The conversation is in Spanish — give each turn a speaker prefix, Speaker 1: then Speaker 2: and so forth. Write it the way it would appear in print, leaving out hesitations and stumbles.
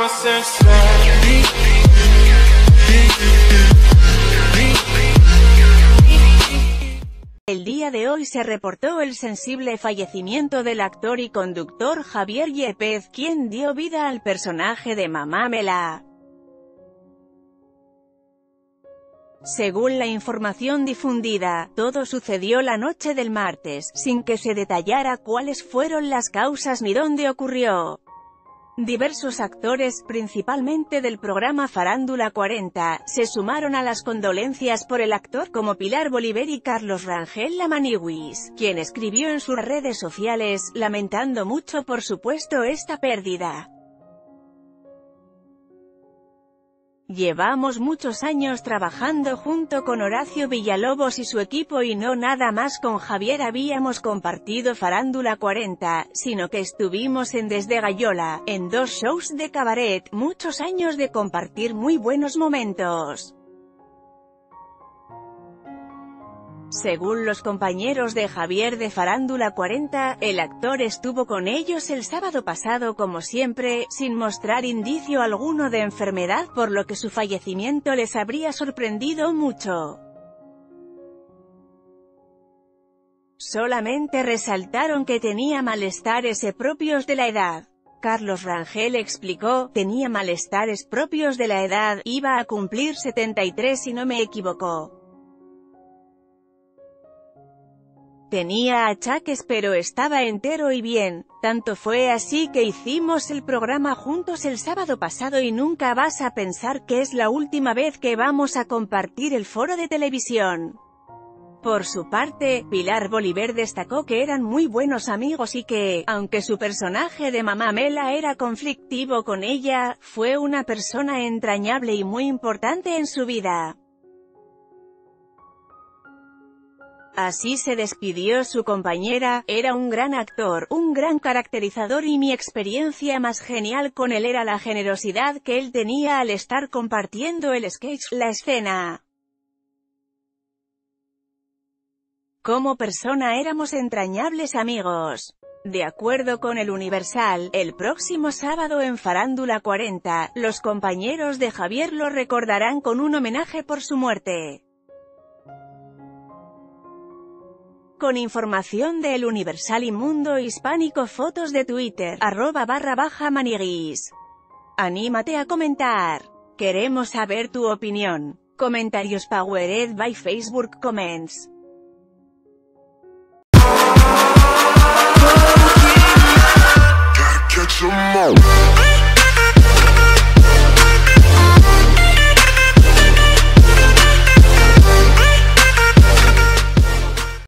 Speaker 1: El día de hoy se reportó el sensible fallecimiento del actor y conductor Javier Yepez, quien dio vida al personaje de Mamá Mela. Según la información difundida, todo sucedió la noche del martes, sin que se detallara cuáles fueron las causas ni dónde ocurrió. Diversos actores, principalmente del programa Farándula 40, se sumaron a las condolencias por el actor, como Pilar Bolívar y Carlos Rangel Manigüis, quien escribió en sus redes sociales, lamentando mucho por supuesto esta pérdida. Llevamos muchos años trabajando junto con Horacio Villalobos y su equipo, y no nada más con Javier habíamos compartido Farándula 40, sino que estuvimos en Desde Gallola, en 2 shows de cabaret, muchos años de compartir muy buenos momentos. Según los compañeros de Javier de Farándula 40, el actor estuvo con ellos el sábado pasado como siempre, sin mostrar indicio alguno de enfermedad, por lo que su fallecimiento les habría sorprendido mucho. Solamente resaltaron que tenía malestares propios de la edad. Carlos Rangel explicó: tenía malestares propios de la edad, iba a cumplir 73 si no me equivoco. Tenía achaques pero estaba entero y bien, tanto fue así que hicimos el programa juntos el sábado pasado y nunca vas a pensar que es la última vez que vamos a compartir el foro de televisión. Por su parte, Pilar Bolívar destacó que eran muy buenos amigos y que, aunque su personaje de Mamá Mela era conflictivo con ella, fue una persona entrañable y muy importante en su vida. Así se despidió su compañera: era un gran actor, un gran caracterizador y mi experiencia más genial con él era la generosidad que él tenía al estar compartiendo el sketch, la escena. Como persona éramos entrañables amigos. De acuerdo con El Universal, el próximo sábado en Farándula 40, los compañeros de Javier lo recordarán con un homenaje por su muerte. Con información de El Universal y Mundo Hispánico, fotos de Twitter, @_Maniguis. Anímate a comentar. Queremos saber tu opinión. Comentarios powered by Facebook Comments.
Speaker 2: Gotta catch 'em all.